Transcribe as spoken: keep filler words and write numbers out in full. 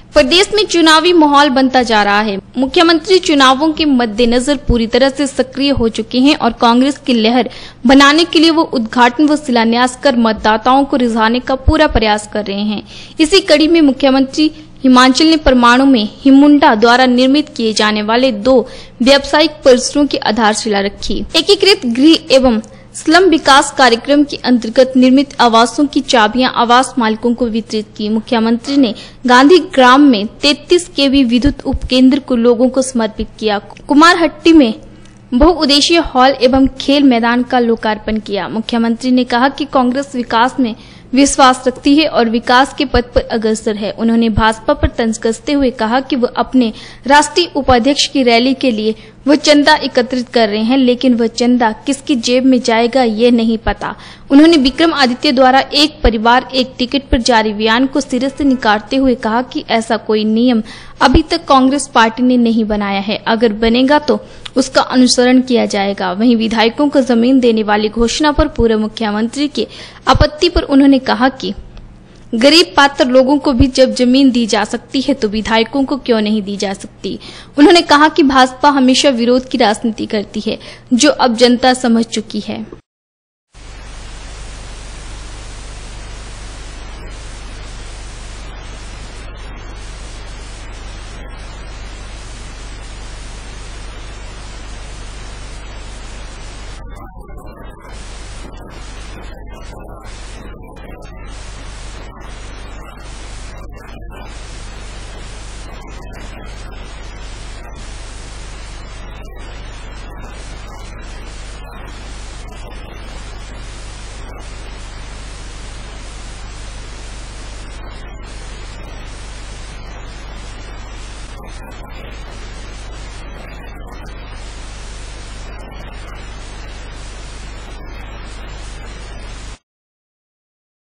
प्रदेश में चुनावी माहौल बनता जा रहा है। मुख्यमंत्री चुनावों के मद्देनजर पूरी तरह से सक्रिय हो चुके हैं और कांग्रेस की लहर बनाने के लिए वो उद्घाटन व शिलान्यास कर मतदाताओं को रिझाने का पूरा प्रयास कर रहे हैं। इसी कड़ी में मुख्यमंत्री हिमाचल ने परमाणु में हिमुंडा द्वारा निर्मित किए जाने वाले दो व्यावसायिक परिसरों की आधारशिला रखी। एकीकृत गृह एवं स्लम विकास कार्यक्रम के अंतर्गत निर्मित आवासों की चाबियां आवास मालिकों को वितरित की। मुख्यमंत्री ने गांधी ग्राम में तैंतीस केवी विद्युत उपकेंद्र को लोगों को समर्पित किया। कुमारहट्टी में बहुउद्देशीय हॉल एवं खेल मैदान का लोकार्पण किया। मुख्यमंत्री ने कहा कि कांग्रेस विकास में विश्वास रखती है और विकास के पथ पर अग्रसर है। उन्होंने भाजपा पर तंज कसते हुए कहा कि वह अपने राष्ट्रीय उपाध्यक्ष की रैली के लिए वह चंदा एकत्रित कर रहे हैं, लेकिन वह चंदा किसकी जेब में जाएगा ये नहीं पता। उन्होंने विक्रमादित्य द्वारा एक परिवार एक टिकट पर जारी बयान को सिरे से निकालते हुए कहा कि ऐसा कोई नियम अभी तक कांग्रेस पार्टी ने नहीं बनाया है। अगर बनेगा तो उसका अनुसरण किया जाएगा। वहीं विधायकों को जमीन देने वाली घोषणा पर पूर्व मुख्यमंत्री की आपत्ति पर उन्होंने कहा कि गरीब पात्र लोगों को भी जब जमीन दी जा सकती है तो विधायकों को क्यों नहीं दी जा सकती। उन्होंने कहा कि भाजपा हमेशा विरोध की राजनीति करती है, जो अब जनता समझ चुकी है।